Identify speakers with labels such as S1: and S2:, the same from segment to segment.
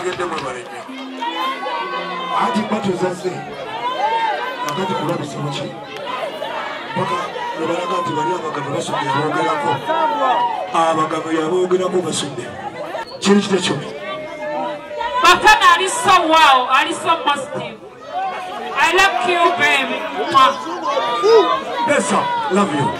S1: mutegedde mwe balenye ati batuzaze akati kulabisa muki paka nebalaga nti bali abagabo basudde aboogerako abagabo yaboogerako basudde kiri kitekyo
S2: Bafana ali so wow, ali so positive. I love you, baby.
S1: Yes, sir. Love you.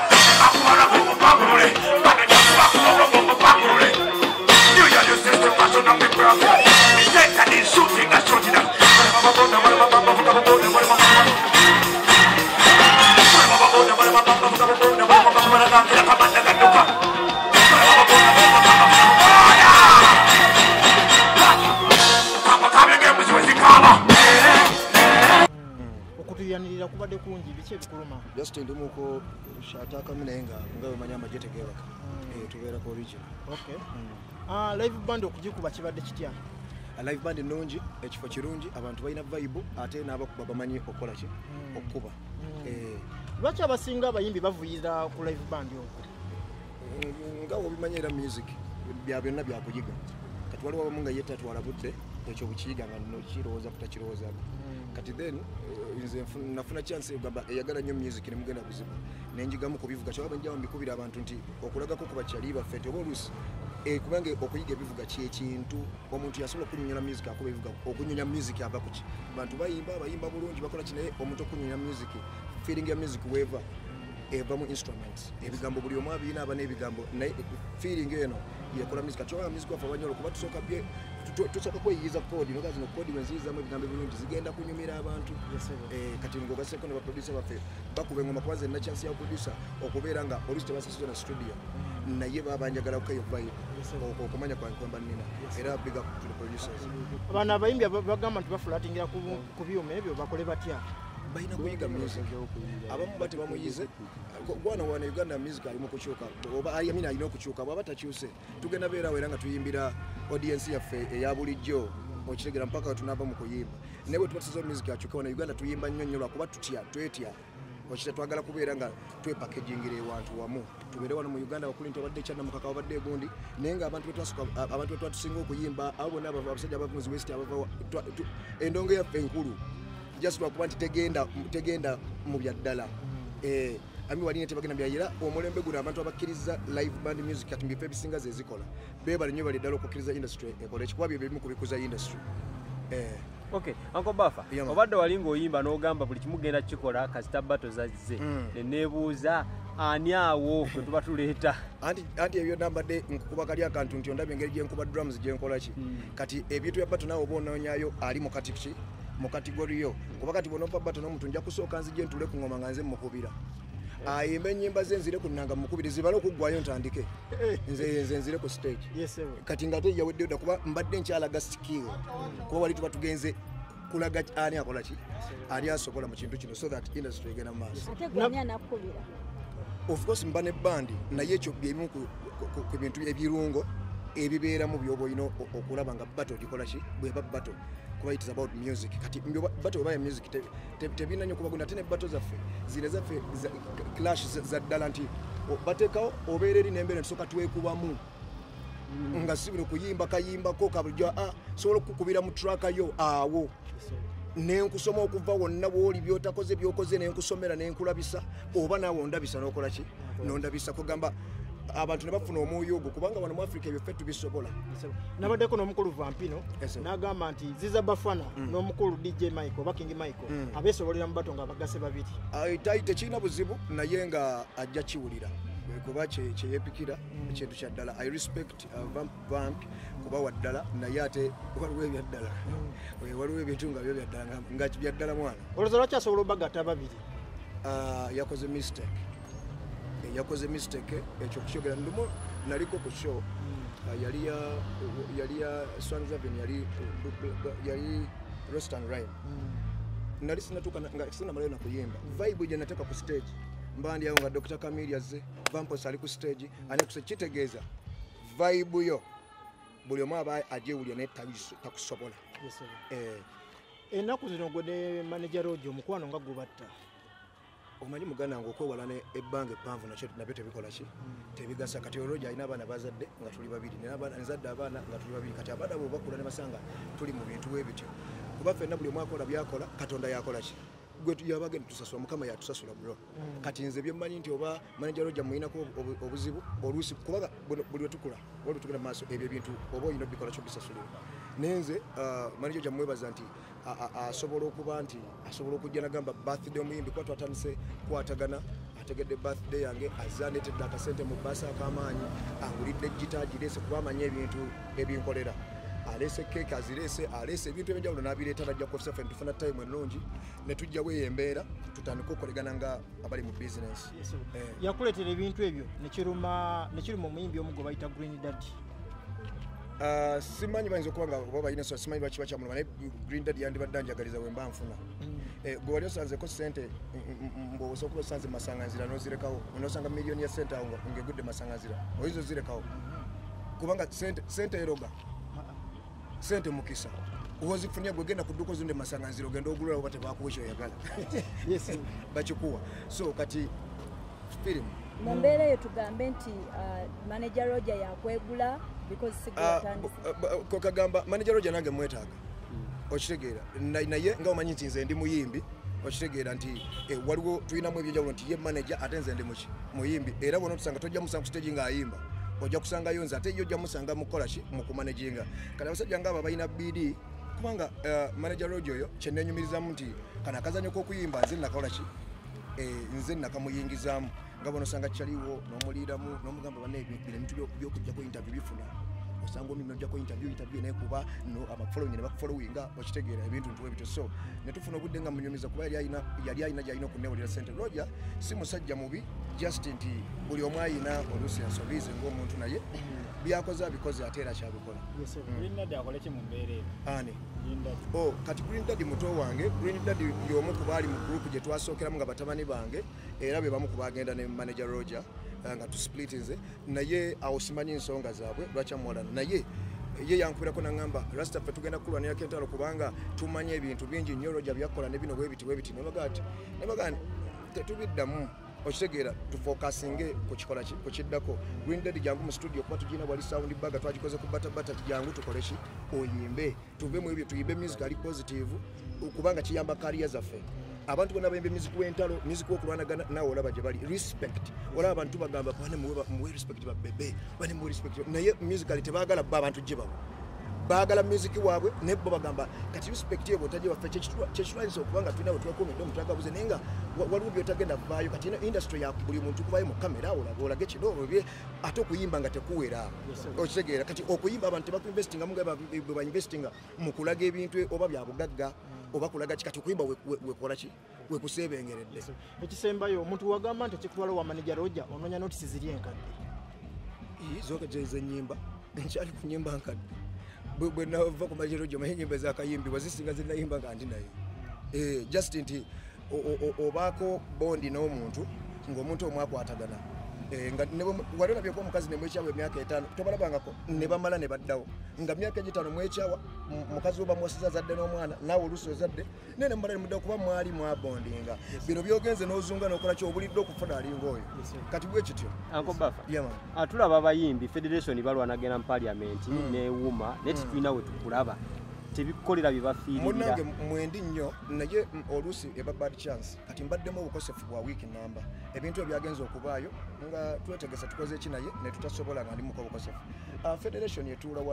S3: okutuyanirira kubadde kungi biki ebikuluma
S4: just ndimuko shataka minenga ngawe manyama jetegeba tubeera ko region
S3: okay live band okugikuba kibadde kitya
S4: live band nungi ekifo kirungi abantu balina vibe ate n'abakuba bamanyi okola ki okuba
S3: lwaki abasinga abayimbi bavuyira ku live band okwo
S4: ngawo bimanyira music bya byonna byakuyiga kati waliwo abamu nga yetta twala budde ekyo bukiyiga nga nokirowooza kutakirowooza kati then nze nafuna chance gamba eyagala nnyo music ne mugenda kuzibu nenjigamu kubivuga kyaba njyawo mbikubira abantu nti okulagako kuba kyali baffe obolusi kubange okuyiga ebivuga kintu omuntu yasobola okunyonyola music akuba ebivuga okunyonya music ava kuki abantu bayimba bulungi bakola kinaye omuntu okunyonya music feeling ya music weva eva mu instruments ebigambo buli omu abina aba n'ebigambo naye feeling eno yekola music atyoba music wafa wanyolo kuba tusooka bye tusooka kweyiza kodi nogazi no kodi wenzizamu ebigambo ebirungi zigenda kunyumira abantu kati ngo gaseko ne baproducer baffe bakube ngoma kwanza na chance ya producer okubeera nga police tebasasizwa na studio naye babanjagala okukayo vibe okumanya kwamba nina era big up to the producers
S3: abana abayimbi bagamba nti bafulatingira ku byuma ebyo bakole batya
S4: bayina kuyiga music abamu bati bamuyize gwana wana Uganda music alimu kuchuka oba ayamina alina okuchuka baba takyuse tugenda beera wera nga tuyimbira audience yaffe eya bulijjo okitegera mpaka tunava mu kuyimba nebo tubasizo music achuka wana Uganda tuyimba nnyonnyola kuba twetya okita twagala kubeera nga twe packagingire ewantu wamu tubeere wano mu Uganda bakulinto abadde kyana mukaka abadde gundi nenga abantu twatusinga okuyimba abo bonna abasajja abavuzi west abava endongo yaffe enkulu just lwakuba nti tegenda mu byaddala ami walina tebagenda byayira omulembe guno abantu abakkiriza live band music kati mbife ebisinga zezikola bebali nnyo bali ddala okukkiriza industry ekola ekikuba bye bimu kubikuza industry
S5: okay Uncle Bafa obadde walinga oyimba n'ogamba buli kimugenda kikola kasita bato zazze nebuuza ani awo kwe tuba tuleeta
S4: anti ebyo nambadde nkukuba kali akantu nti ondabye engeri gyenkuba drums gyenkola ki kati ebintu bya bato naawe oba onoonyayo ali mu kati ki mu kategoriyo kuba kati bono bato n'omuntu nja kusooka nzije ntule ku ngoma nga nze mukubira ayimba ennyimba ze nzire ku nnanga mukubiri zibale okuggwayo ntandike nze nzire ku stage kati nga ate yawedde dda kuba mbadde nkyalaga skill kuba wali tuba tugenze kulaga ani akola ki ali asobola mu kintu kino so that industry egenda mu maaso of course mba ne bandi naye ekyo byebimu ku bintu ebirungo ebibeeramu byoba olina okulaba nga bato gikola ki bweba bato kuba it is about music kati bato baya music tebina nyo kubagunda tene bato zaffe zile zaffe clash za ddala nti batekawo obeereri n'embeera nsoka twekubamu nga sibino kuyimba kayimbako kabuljo sobola okukubira mu track yo awo nenkusoma okuva wonna bwoli byotakoze byokoze nenkusomera nenkulabisa oba naawe ondabisa n'okola ki nondabisa kugamba abantu ne bafuna omwoyo ogwo kubanga wano mu Africa ebyo ffe tubisobola
S3: nabaddeko n'omukulu Vampino n'agamba nti ziza Bafana n'omukulu DJ Michael Baking Michael abeesobolera mu bato nga bagase babiri
S4: tekirina buzibu naye nga ajja kiwulira kuba kyeyepikira ekintu kya ddala I respect Vamp kuba waddala naye ate waliwo ebyaddala waliwo ebintu nga byo byaddala nga byaddala mwana
S3: olowooza lwaki asobola obagatta babiri
S4: yakoze mistake ekyo kukyogera ndumu naliko ku show yali ya Swans Avenue yali Roast and Rhyme nali sinatuuka nga sina malayo nakuyimba vibe gye nateeka ku stage mbandi yawo nga Dr. Camille yazze Vampos ali ku stage ani kitegeeza vibe yo buli omu aba agyewulya naye takusobola
S3: ennaku zino gwe ne manager Rojo omukwano nga gubatta
S4: omanyi muganda ngo okwewalana ebbanga eppanvu nakyo nabyo tebikola ki tebigasa kati olwoja alina abaana bazadde nga tuli babiri nzadde abaana nga tuli babiri kati abaana bo bakula ne basanga tuli mu bintu webityo kuba ffenna buli omw akola byakola katonda yakola ki gwe yabagenda tusasula mukama yatusasula bro kati nze byemmanyi nti oba manager roja muyinako obuzibu oluusi kubaga buli wetukula wali tugenda maaso ebyo ebintu oba oyina bikola kyo bisasulira nenze manager roja mwebaza nti asobola okuba nti asobola okujja nagamba birthday omuyimbi kuba twatandise kwatagana ategedde birthday yange azanetedde akasente mu baasa akamaanyi angulidde gita girese kuba amanyi ebintu ebinkolera alese cake azirese alese ebintu ebyenjawulo n'abireeta najja kofisa ffe tufuna time ennungi ne tujjawo eyo embeera tutandika okukolegana nga abali mu business
S3: yakuleetera ebintu ebyo nekiruma omuyimbi omu gwe bayita Green Daddy
S4: simanyi bayinza okuba nga oba bayina so simanyi lwaki bakyamuluma naye Green Daddy yandibadde njagaliza we mba nfuna gwe wali osanzeko sente mbwobosa okuba osanze masanganzira n'ozirekawo onosanga miliyoni ya sente awo ngegudde masanganzira oyinza ozirekawo kubanga sente eroga sente mukisa uwozifunia gwegenda kuduko zunde masanganziro genda ogulula oba tebakuwa ekyo oyagala bakikuwa so kati film
S6: mu mbeera eyo tugambe nti manager Roger yakwegula because
S4: kagamba manager Roger nange mwetaaga okitegeera naye nga omanyi nti nze ndi muyimbi okitegeera nti waliwo tulinamu ebyenjawulo nti ye manager ate nze ndi muyimbi era bona tusanga tojja musanga ku stage nga ayimba ojja kusanga yonza ate yo ojja musanga mukola ki mu kumanaginga kati abasajja ng'abo balina BD kubanga manager Roger oyo kyennenyumirizamu nti kana akazanyo k'okuyimba nze nakola ki nze nakamuyingizaamu nga bona osanga kyaliwo n'omuliiramu n'omugamba banne ebintu by'okujjako interview bifuna osanga omu nojjako interview naye kuba abafollowing ne bakufollowinga okitegeera ebintu ntuwe bityo so ne tufuna obudde nga munyumiza kuba yali ayina gy'alina okunewulira sente Roger si musajja mubi just nti buli omu ayina oluusi ensobize ng'omuntu naye byakoze abikoze ate era kyabikola
S3: Green Daddy akole ki mu mbeera eyo
S4: ani kati Green Daddy muto wange Green Daddy y'omu ku baali mu group gye twasookeramu nga batabani bange era be bamu ku bagenda ne manager Roger nga tusplit nze naye awo simanyi ensonga zaabwe lwakyamwalana naye ye yankubirako nangamba rasta ffe tugenda kukulwanirako entalo kubanga tumanye ebintu bingi nnyo Roger byakola ne bino bwebiti nebaga tetubiddamu okitegeera tufokasinge ku kikola ku kiddako Green Daddy jangu mu studio kuba tugina wali sound baga twagikoze ku batabata jangu tukole ki oyimbe tuve mu ebyo tuyimbe music ali positive kubanga kiyamba career zaffe abantu bonna bayimbe music w'entalo music w'okulwanagana nawe olaba gye bali respect olaba abantu bagamba bane muwe respect babebe bane muwe respect naye musically tebaagala abantu gye babo baagala music waabwe ne bo bagamba kati respect yebo taje waffe kyekitwanyisa okubanga tulina wetwakomedde omutagabuze naye nga waliwo byotagenda vaayo kati ino industry ya buli muntu kubayo mu kamera olage kino olabye ate okuyimba nga tekuwera okitegeera kati okuyimba abantu tebakuinvestinga mu bwe bainvestinga mu kulaga ebintu oba bya bugagga oba kulaga kati okuyimba wekola ki wekusebengeredde
S3: ekisembayo omuntu wagamba nti ekikutwala wa manager Roger ononya notisi ziri enkadde
S4: zoka jeze nyimba nkyali kunyimba nkadde bwe nava ku manager Roger maye nyimba zakayimbibwa zisinga zinayimba nga ndi naye just nti obaako bondi n'omuntu ng'omuntu omwakwatagana nga wali olabye ko omukazi ne mwekyawa emyaka 5 tobalabangako ne bamala ne baddawo nga myaka 5 mwekyawa mukazi oba mwasiza zadde n'omwana naawe oluusi ozadde nene mubala ne muddawo kuba mwali mwabondinga bino byogenze n'ozunga n'okola ki obulidde okufuna alinga oyo kati bwe kityo
S5: Uncle Baffa tulaba abayimbi federation balwanagenda mu parliament ne wuma ne tetulina we tukulaba tebikolera bibafiirira
S4: munange mwendi nnyo naye oluusi eba bad chance kati mbaddemu obukosefu bwa wiiki namba ebintu ebyagenza okubaayo nga twetegesa tukoze eki naye ne tutasobola nga ndi muko obukosefu federation etuula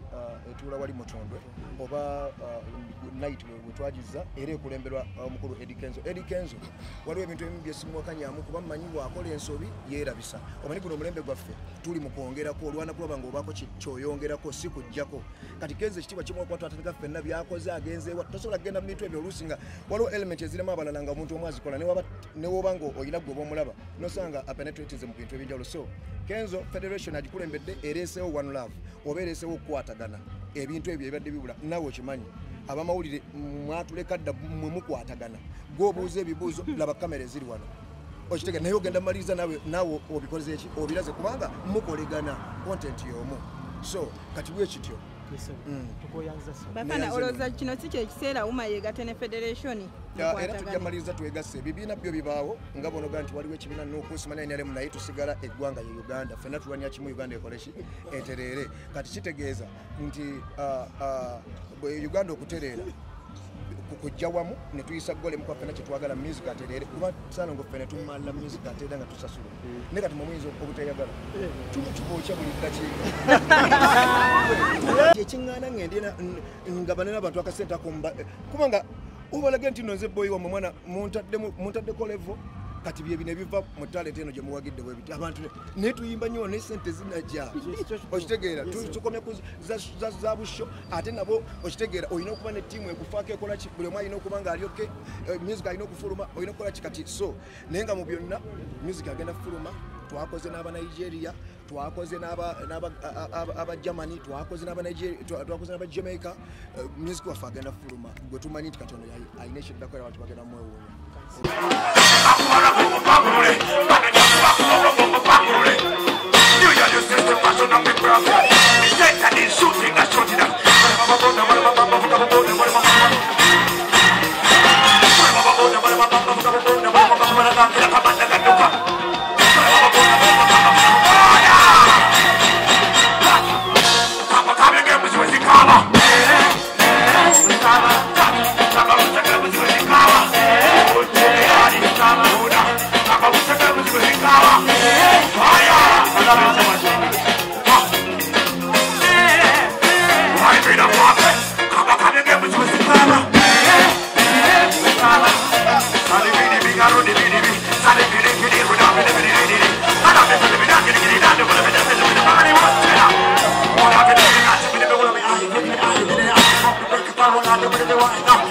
S4: wali mutondwe oba night wetwagiza era ekulemberwa omukulu Eddie Kenzo waliwo ebintu ebimu byesimwakanyamu kuba mmanyi bwakola ensobi yeerabisa omanyi guno omulembe gwaffe tuli mu kwongerako olwana kulaba ng'obaako kyoyongerako si kujjako kati Kenzo ekitiibwa kimu okwatwatandika ffenna byakoze agenzeewa tosobola kugenda mu bintu ebyo oluusi nga waliwo element ezirimu abalala nga omuntu omu azikola ne woba nga oyina gwe oba omulaba nosanga apenetratinze mu bintu ebyenjawulo so Kenzo federation agikulembedde ereesewo one love oba ereesewo okukwatagana ebintu ebyo ebadde bibula naawe okimanyi abamawulire mwatuleka dda mwe mukwatagana gw'obuuza ebibuuzo laba kamera eziri wano okitega naye ogenda maliriza naawe obikoze eki obiraze kubanga mukolegana content y'omu so kati bwe kityo
S7: Bafana oloza kino si kye kiseera uma yegatte ne federation
S4: era tujamaliriza twegasse ebibiina byo bibaawo nga bonoga nti waliwo ekibiina n'okusimanya enyalemu naye tusigala eggwanga ye Uganda ffenna tulwanya kimu Uganda ekoleshi etereere kati kitegeeza nti Uganda okutereera kujja wamu ne tuyisa gole mu kwafena kyetwagala music atereere kuba sana ngo ffenna tumalira music atereera nga tusasula ne kati mumuyinza obutayagala tumukyabokya buli ddakiika ekiŋŋaana ngende nga banene abantu akasente akomba kubanga ubalaga nti nonze boyi wa mwana muntaddeko level kati bye bine biva mu talent eno gye muwagidde bwe biti abantu ne tuyimba nnyo ne sente zinajja okitegeera tukomye ku za busho ate nabo okitegeera olina okuba ne ttiimu ekufaako ekola ki buli omu alina okuba nga alyoke music alina okufuluma olina okukola kikati so naye nga mu byonna music agenda kufuluma twakoze n'aba Nigeria twakoze n'aba Germany twakoze n'aba Nigeria twakoze n'aba Jamaica music waffe agenda kufuluma gwe tumanyi nti Katonda alina ekyeddako era abantu bagenda mwewuunya
S1: I